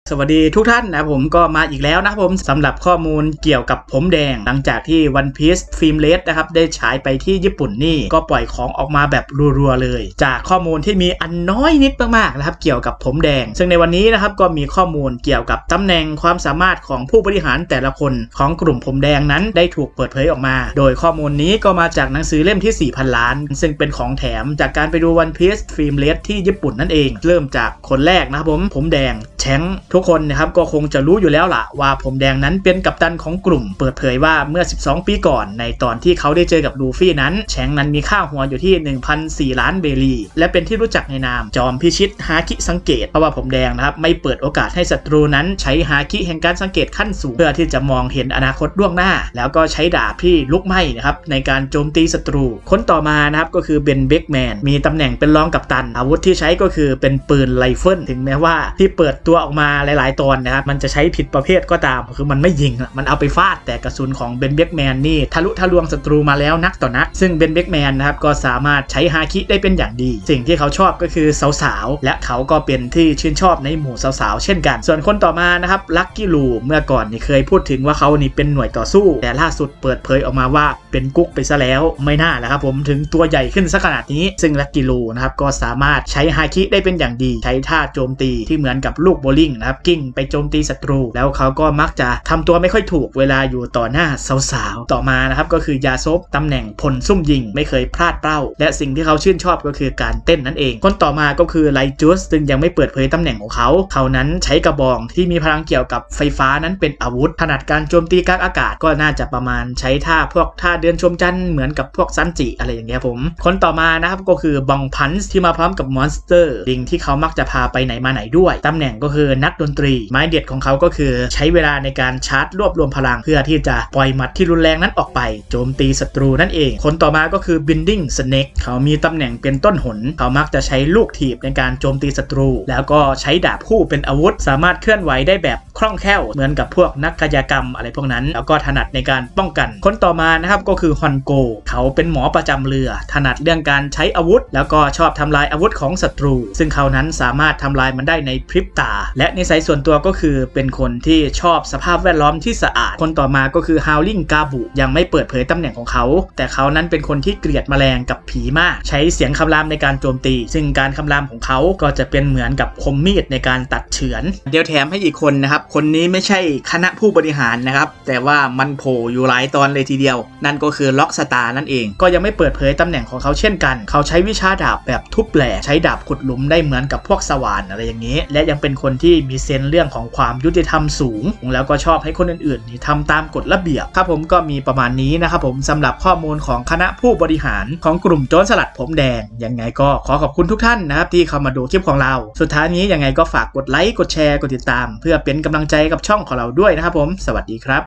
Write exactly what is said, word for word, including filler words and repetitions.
สวัสดีทุกท่านนะผมก็มาอีกแล้วนะครับผมสำหรับข้อมูลเกี่ยวกับผมแดงหลังจากที่ One Piece Film Red นะครับได้ฉายไปที่ญี่ปุ่นนี่ก็ปล่อยของออกมาแบบรัวๆเลยจากข้อมูลที่มีอันน้อยนิดมากๆนะครับเกี่ยวกับผมแดงซึ่งในวันนี้นะครับก็มีข้อมูลเกี่ยวกับตำแหน่งความสามารถของผู้บริหารแต่ละคนของกลุ่มผมแดงนั้นได้ถูกเปิดเผยออกมาโดยข้อมูลนี้ก็มาจากหนังสือเล่มที่ สี่พัน ล้านซึ่งเป็นของแถมจากการไปดู One Piece Film Red ที่ญี่ปุ่นนั่นเองเริ่มจากคนแรกนะครับผมผมแดงแชงทุกคนนะครับก็คงจะรู้อยู่แล้วล่ะว่าผมแดงนั้นเป็นกัปตันของกลุ่มเปิดเผยว่าเมื่อสิบสองปีก่อนในตอนที่เขาได้เจอกับลูฟี่นั้นแชงนั้นมีค่าหัวอยู่ที่ หนึ่งพันสี่ ล้านเบลีและเป็นที่รู้จักในนามจอมพิชิตฮาคิสังเกตเพราะว่าผมแดงนะครับไม่เปิดโอกาสให้ศัตรูนั้นใช้ฮาคิแห่งการสังเกตขั้นสูงเพื่อที่จะมองเห็นอนาคตล่วงหน้าแล้วก็ใช้ดาบที่ลุกไหม้นะครับในการโจมตีศัตรูคนต่อมานะครับก็คือเบนเบกแมนมีตำแหน่งเป็นรองกัปตันอาวุธที่ใช้ก็คือเป็นปืนไรเฟิลถึงแม้ว่าที่เปิดตัวออกมาหลายๆตอนนะครับมันจะใช้ผิดประเภทก็ตามคือมันไม่ยิงมันเอาไปฟาดแต่กระสุนของเบนเบกแมนนี่ทะลุทะลวงศัตรูมาแล้วนักต่อนักซึ่งเบนเบกแมนนะครับก็สามารถใช้ฮาคิได้เป็นอย่างดีสิ่งที่เขาชอบก็คือสาวๆและเขาก็เป็นที่ชื่นชอบในหมู่สาวๆเช่นกันส่วนคนต่อมานะครับลักกี้ลูเมื่อก่อนนี่เคยพูดถึงว่าเขานี่เป็นหน่วยต่อสู้แต่ล่าสุดเปิดเผยออกมาว่าเป็นกุ๊กไปซะแล้วไม่น่าแล้วครับผมถึงตัวใหญ่ขึ้นซะขนาดนี้ซึ่งลักกี้ลูนะครับก็สามารถใช้ฮาคิได้เป็นอย่างดีใช้ท่าโจมตีที่เหมือนกับลูกโบลิ่งนะครับกิ้งไปโจมตีศัตรูแล้วเขาก็มักจะทำตัวไม่ค่อยถูกเวลาอยู่ต่อหน้าสาวๆต่อมานะครับก็คือยาซบตำแหน่งพลซุ่มยิงไม่เคยพลาดเป้าและสิ่งที่เขาชื่นชอบก็คือการเต้นนั่นเองคนต่อมาก็คือไลจูสซึ่งยังไม่เปิดเผยตำแหน่งของเขาเขานั้นใช้กระบองที่มีพลังเกี่ยวกับไฟฟ้านั้นเป็นอาวุธถนัดการโจมตีกลางอากาศก็น่าจะประมาณใช้ท่าพวกท่าเดินชมจันทร์เหมือนกับพวกซันจิอะไรอย่างเงี้ยผมคนต่อมานะครับก็คือบองพันส์ที่มาพร้อมกับมอนสเตอร์ลิงที่เขามักจะพาไปไหนมาไหนด้วยตำแหน่งก็คือนักดนตรีไม้เด็ดของเขาก็คือใช้เวลาในการชาร์จรวบรวมพลังเพื่อที่จะปล่อยหมัดที่รุนแรงนั้นออกไปโจมตีศัตรูนั่นเองคนต่อมาก็คือ Binding Snake เขามีตำแหน่งเป็นต้นหนเขามักจะใช้ลูกถีบในการโจมตีศัตรูแล้วก็ใช้ดาบคู่เป็นอาวุธสามารถเคลื่อนไหวได้แบบคล่องแคล่วเหมือนกับพวกนักกายกรรมอะไรพวกนั้นแล้วก็ถนัดในการป้องกันคนต่อมานะครับก็คือฮอนโกเขาเป็นหมอประจำเรือถนัดเรื่องการใช้อาวุธแล้วก็ชอบทำลายอาวุธของศัตรูซึ่งเขานั้นสามารถทำลายมันได้ในพริบตาและนิสัยส่วนตัวก็คือเป็นคนที่ชอบสภาพแวดล้อมที่สะอาดคนต่อมาก็คือฮาวลิงกาบุยังไม่เปิดเผยตำแหน่งของเขาแต่เขานั้นเป็นคนที่เกลียดแมลงกับผีมากใช้เสียงคำรามในการโจมตีซึ่งการคำรามของเขาก็จะเป็นเหมือนกับคมมีดในการตัดเฉือนเดี๋ยวแถมให้อีกคนนะครับคนนี้ไม่ใช่คณะผู้บริหารนะครับแต่ว่ามันโผล่อยู่หลายตอนเลยทีเดียวนั่นก็คือล็อกสตาร์นั่นเองก็ยังไม่เปิดเผยตำแหน่งของเขาเช่นกันเขาใช้วิชาดาบแบบทุบแหล่ใช้ดาบขุดหลุมได้เหมือนกับพวกสว่านอะไรอย่างนี้และยังเป็นคนที่มีเซนส์เรื่องของความยุติธรรมสูงแล้วก็ชอบให้คนอื่นๆนี่ทำตามกฎระเบียบครับผมก็มีประมาณนี้นะครับผมสำหรับข้อมูลของคณะผู้บริหารของกลุ่มโจรสลัดผมแดงยังไงก็ขอขอบคุณทุกท่านนะครับที่เข้ามาดูคลิปของเราสุดท้ายนี้ยังไงก็ฝากกดไลค์กดแชร์กดติดตามเพื่อเป็นกำลังใจกับช่องของเราด้วยนะครับผมสวัสดีครับ